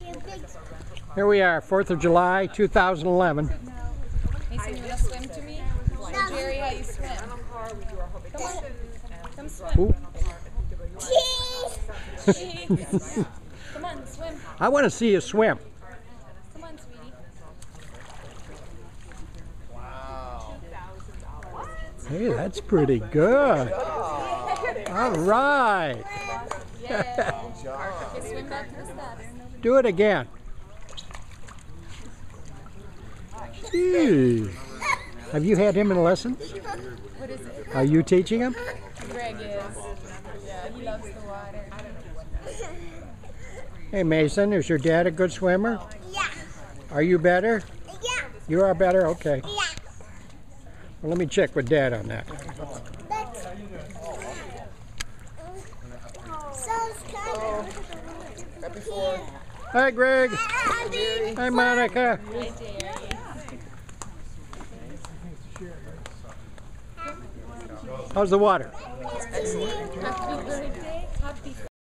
Here we are, 4th of July, 2011. Mason, you want to swim to me? Show Jerry how you swim. Come on. Come swim. Ooh. Jeez. Come on, swim. I want to see you swim. Come on, sweetie. Wow. Hey, that's pretty good. All right. Yeah. Okay, swim back to the steps. Do it again. Gee. Have you had him in lessons? What is it? Are you teaching him? Greg is. Yeah, he loves the water. Hey Mason, is your dad a good swimmer? Yeah. Are you better? Yeah. You are better? Okay. Yeah. Well, let me check with Dad on that. Hi Greg. Hi Monica. Hi, Jerry. How's the water? Happy birthday. Happy